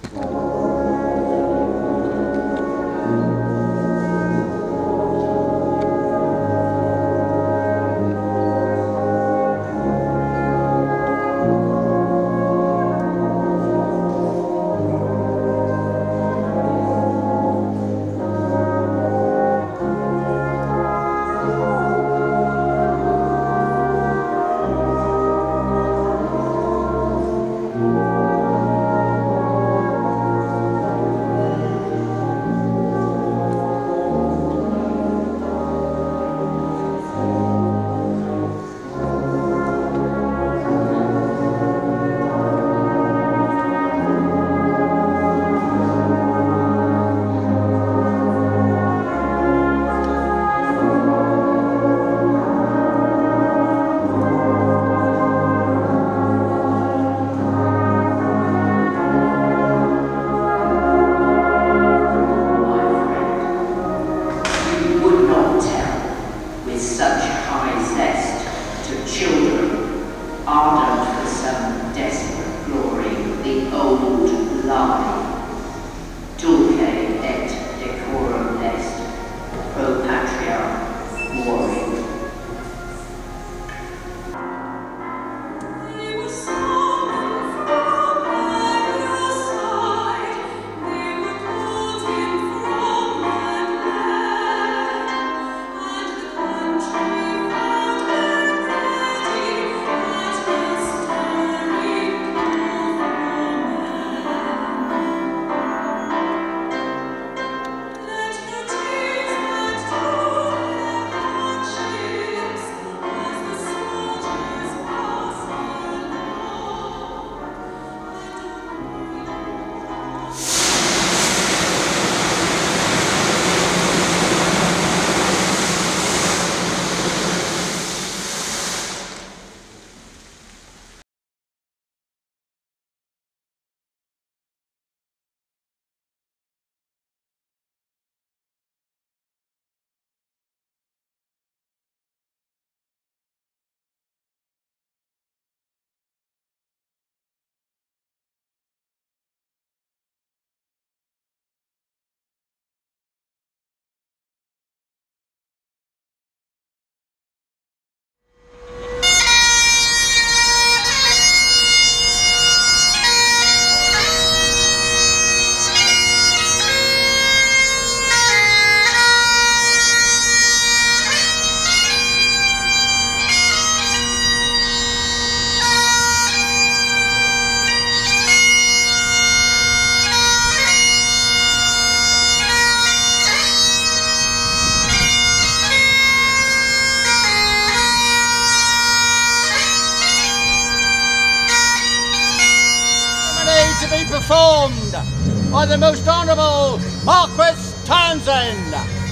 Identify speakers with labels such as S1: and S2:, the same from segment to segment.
S1: Performed by the most honourable Marquis Townsend.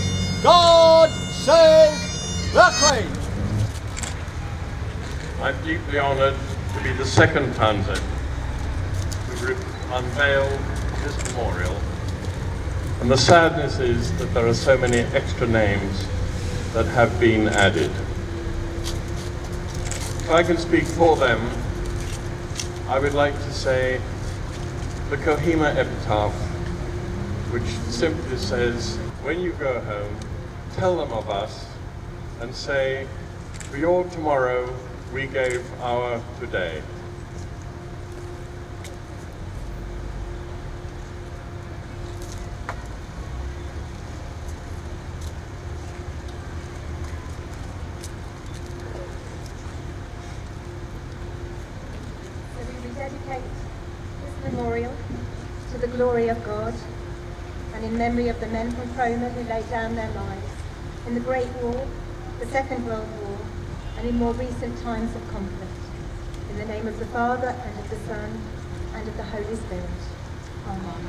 S1: God save the Queen.
S2: I'm deeply honoured to be the second Townsend to unveil this memorial, and the sadness is that there are so many extra names that have been added. If I can speak for them, I would like to say the Kohima epitaph, which simply says, when you go home, tell them of us and say, for your tomorrow, we gave our today.
S3: So we rededicate this memorial to the glory of God and in memory of the men from Cromer who laid down their lives in the Great War, the Second World War, and in more recent times of conflict. In the name of the Father, and of the Son, and of the Holy Spirit. Amen.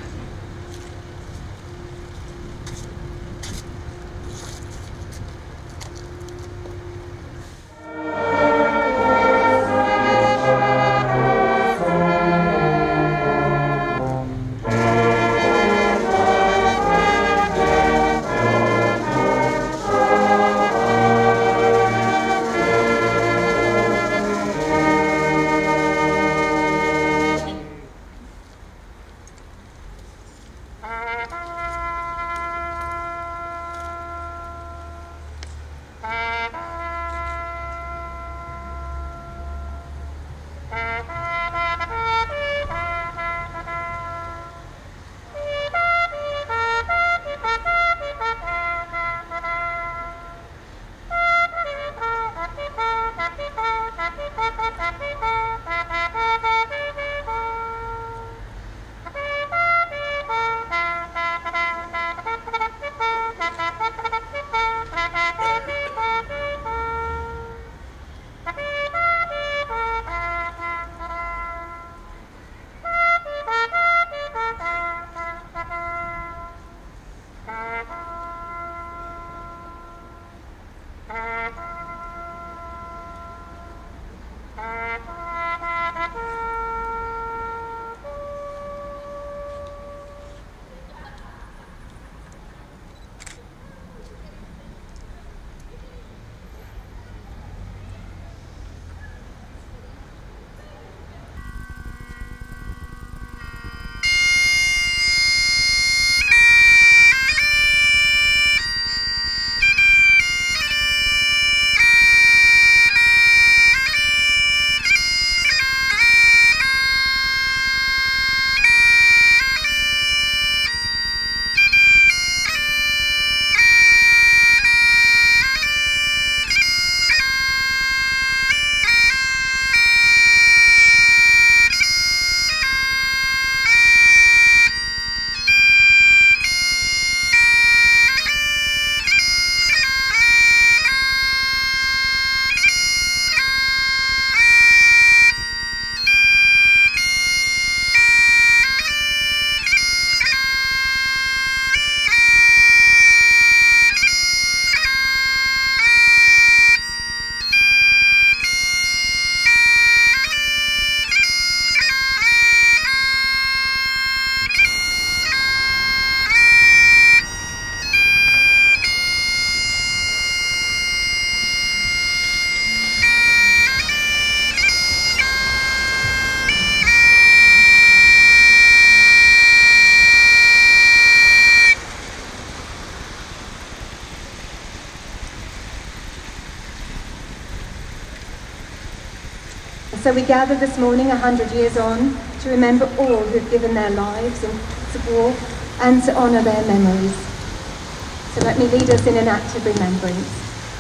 S3: So we gather this morning 100 years on to remember all who've given their lives in acts of war and to honour their memories. So let me lead us in an act of remembrance.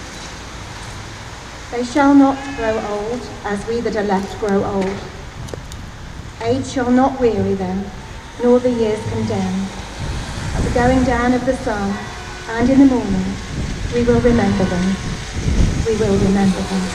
S3: They shall not grow old as we that are left grow old. Age shall not weary them, nor the years condemn. At the going down of the sun and in the morning, we will remember them. We will remember them.